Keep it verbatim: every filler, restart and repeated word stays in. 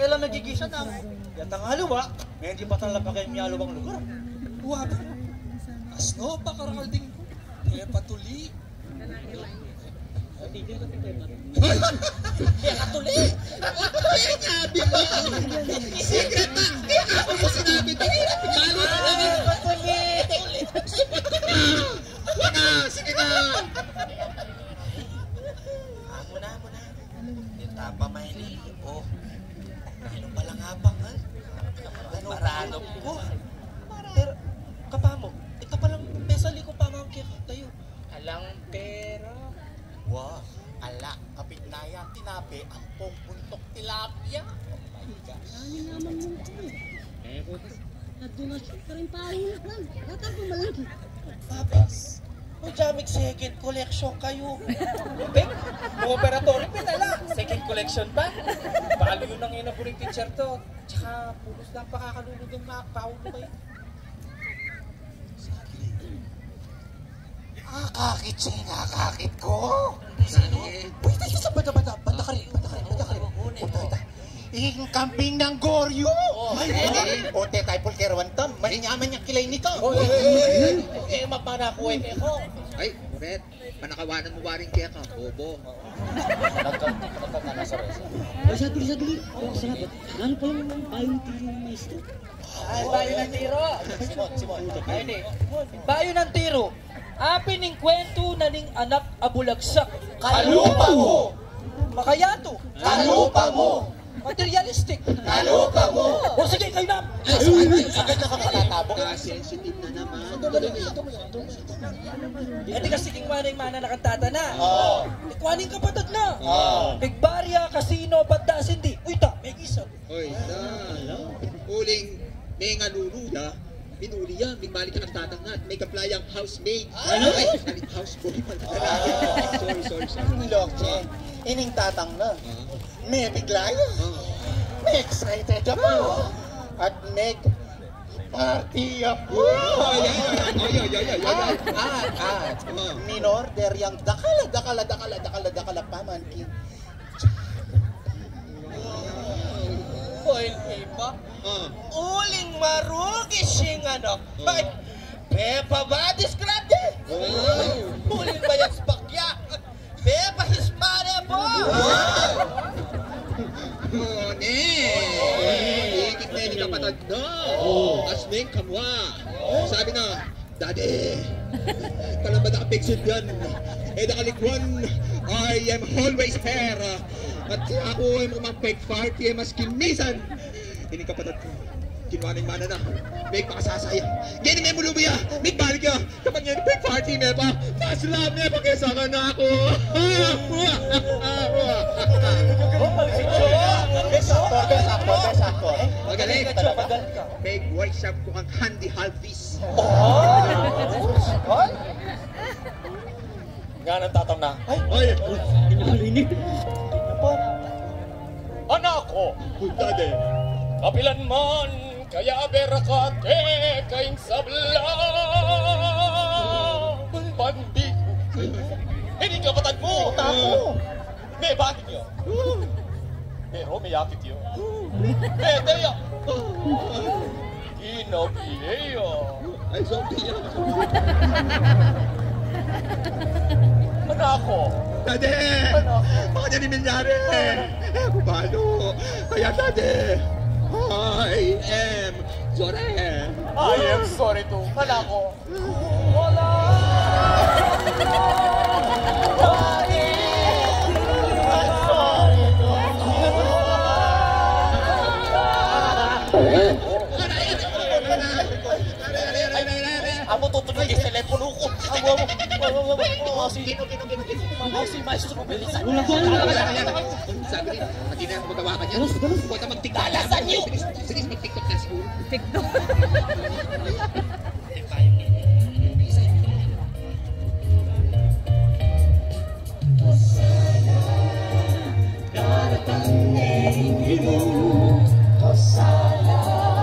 lang nagigisan ang yatang haluwa, may hindi pa talaga kayo miyalawang lugar. Wap, asno pa karakalding ko. Eh, patuli. Hindi ka patuli. Eh, katuli. Patuli nga, bima. Secret ba? Kaya ako mo sinabi ko. Malo na naman, patuli. Sige na, sige na. Amo na, amo na. Yung tapa mahilig ko. Ano pala nga bang, ha? Marano ko. Pero, kapamo, ito palang pesali ko pa mga kaya tayo. Alang pera. Wow, ala, kapit na yan, tinabi, ang puntok tilapia. Oh my gosh. Ano naman mo ito? Eh, bukas, nadonasyon ka rin parang naman. Batang ko malaki. Babes, Ujamig second collection kayo. Bek, mga operatory pinala. Second collection pa? Balo yun ang inaburing teacher to. Tsaka, pulos lang pakakalulog yung paulo kayo. Ah, kakit siya, nakakit ko. Pwede siya sa bata-bata. Bata ka rin, bata ka rin, bata ka rin. Bata, bata. Ing camping ng Goryo. O, te, tayo pulkerawan tam. Mahinyaman niya kilay nito. Eh, mapanakuha eh ko. Ay, Moret, panakawanan mo waring kaya ka, bobo. Ay, sadali, sadali. Oh, salamat. Ano pa lang ang bayo ng tiro ng maestro? Ay, bayo ng tiro. Simon, Simon. Ay, di. Bayo ng tiro. Apin ning kwento na ning anak abulagsak. Kalupa mo! Makayato. Kalupa mo! Materialistic. Kalupa mo! O sige, kayo na. Agad na kakalatabok. Sensitive na naman. Hindi kasi king maning mana nakantata na. Oo. Ikwaning kapatid na. Oo. Bigbarya, casino, banda, sindi. Uy, ta, may isa. Hoy, dala. Uling, may nga luluda. Minuli yan, may balik ka ng tatangat. May kaplayang housemaid. Ano? Ay, nalit houseboy pala. Sorry, sorry, sorry. Lokche, ining tatang na. May biglaya. May excited ako. At may party ako. Ay, ay, ay, ay, ay, ay. At, at, minorder yung dakala, dakala, dakala, dakala, dakala, pamankin. Boy, iba. Uling marugi siyang ano. Ay, Pepa ba describe eh? Uling ba yung spakya? Pepa hispane po! Oh, ne! Ikit na yung kapatid na. Asmeng kamwa. Sabi na, Daddy, kalang ba nakapigsod yan? Eh, nakalikwan, I am always here. At ako ay mga party ay mas kimisan. Ini kapatid ko, kinuha ng mana na. May pakasasaya. Ganyan may mulubi ya. May balik ya. Kapag yan, big party may pa. Mas love may pakisa ka na ako. Best actor, best actor, best actor. Magaling. May workshop ko ang Handy Halvis. Ay! Nga nang tatang na. Ay! Ay! Pinakalinig. Anak ko! Uy, Daddy. Kapilan man, kaya berakate kaing sabla. Pandigo. Hindi kapatid mo. Tako. May bakit yun? Pero may yakit yun. Pwede yun. Inabiyo. Ay, zombie yan. Anak ko. Daddy! Baka niya ni Minyari. Eh, bubalo. Kaya, Daddy, I am sorry. I am sorry too. Anak ko. Wala. Amo tutunog yung telepono ko. Amo, amo, amo, amo, amo, si, amo, si Maestro Bilisan. Wala ko, wala ko. Sabi rin, pati na magawa ka niya. Galas, galas. Huwag ka mag-tiktok. Galasan niyo. Sige, mag-tiktok na siguro. TikTok. Hosana,